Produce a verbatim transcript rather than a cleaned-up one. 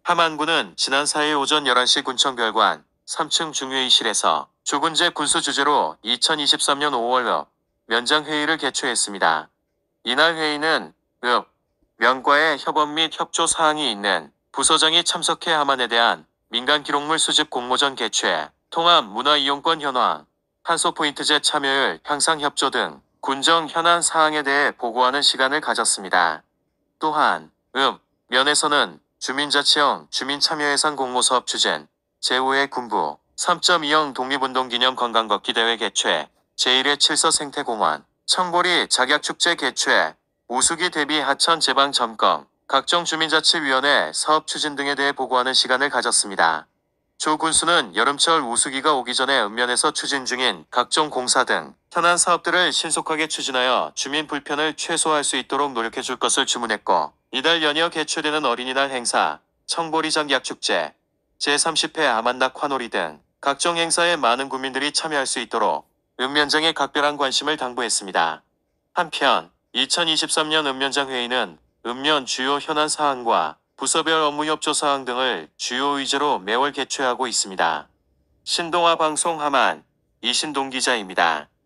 함안군은 지난 사 일 오전 열한 시 군청별관 삼 층 중회의실에서 조근재 군수 주재로 이천이십삼 년 오월 면장회의를 개최했습니다. 이날 회의는 읍, 면과의 협업 및 협조 사항이 있는 부서장이 참석해 함안에 대한 민간 기록물 수집 공모전 개최, 통합 문화이용권 현황, 탄소 포인트제 참여율 향상 협조 등 군정 현안 사항에 대해 보고하는 시간을 가졌습니다. 또한 읍, 면에서는 주민자치형 주민참여예산 공모사업 추진, 제오 회 군부, 삼 점 이형 독립운동기념 건강걷기 대회 개최, 제일 회 칠서 생태공원, 청보리 작약축제 개최, 우수기 대비 하천 제방 점검, 각종 주민자치위원회 사업 추진 등에 대해 보고하는 시간을 가졌습니다. 조 군수는 여름철 우수기가 오기 전에 읍면에서 추진 중인 각종 공사 등 현안 사업들을 신속하게 추진하여 주민 불편을 최소화할 수 있도록 노력해 줄 것을 주문했고, 이달 연이어 개최되는 어린이날 행사, 청보리장 약축제, 제삼십 회 아만닭 환호리 등 각종 행사에 많은 국민들이 참여할 수 있도록 읍면장에 각별한 관심을 당부했습니다. 한편 이천이십삼 년 읍면장 회의는 읍면 주요 현안 사항과 부서별 업무 협조 사항 등을 주요 의제로 매월 개최하고 있습니다. 신동아 방송 함안 이신동 기자입니다.